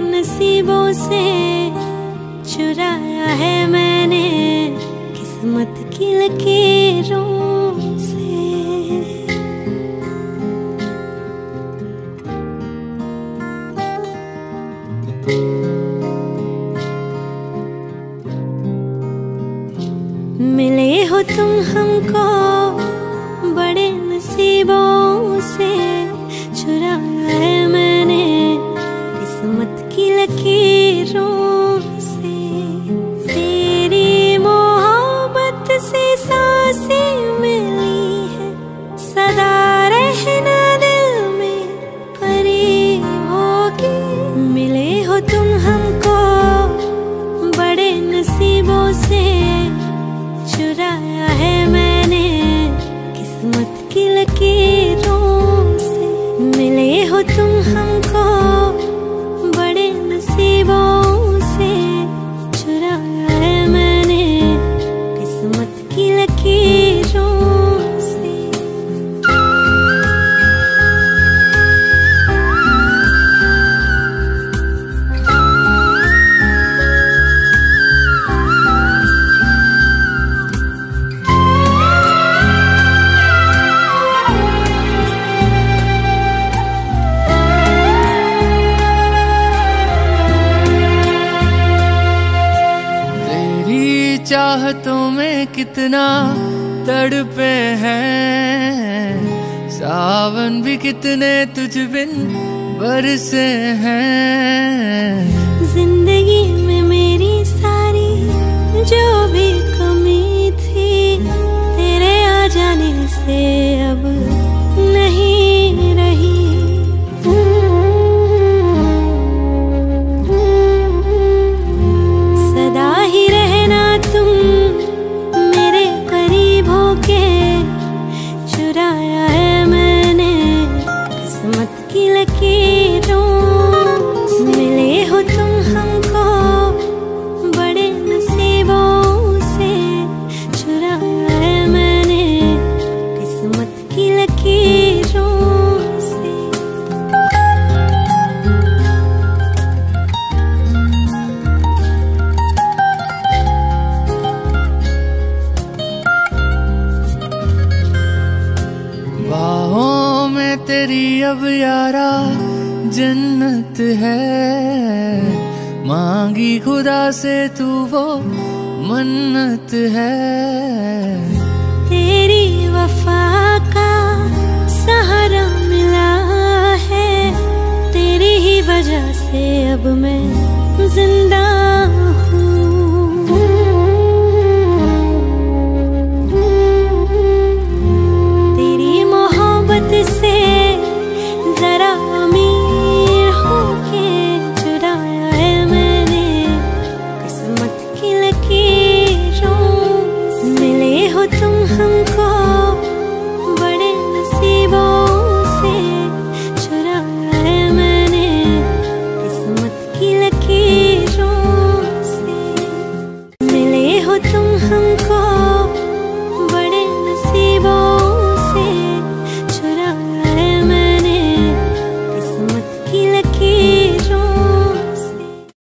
नसीबों से चुराया है मैंने किस्मत की लकीरों से। मिले हो तुम हमको बड़े नसीबों से, चुराया है मैंने किस्मत की लकीरों से। तेरी मोहब्बत से सांसें मिली है, सदा रहना दिल में करीब होगी। मिले हो तुम हमको बड़े नसीबों से, चुराया है मैंने किस्मत की लकीरों से। मिले हो तुम हमको बड़े नसीबों से, चुराया है मैंने किस्मत की लकीरों से। चाहतों में कितना तड़पे हैं, सावन भी कितने तुझ बिन बरसे हैं। जिंदगी में मेरी सारी जो भी कमी थी, तेरे आ जाने से अब नहीं रही। सदा ही रहना तुम मेरे करीब होके, चुराया है मैंने किस्मत की लकीरों से। मिले हो तुम हमको बड़े नसीबों से, चुराया है मैंने किस्मत की लकीरों से। बाहों में तेरी अब यारा जन्नत है, मांगी खुदा से तू वो मन्नत है। तेरी वफा का सहारा मिला है, तेरी ही वजह से अब मैं जिंदा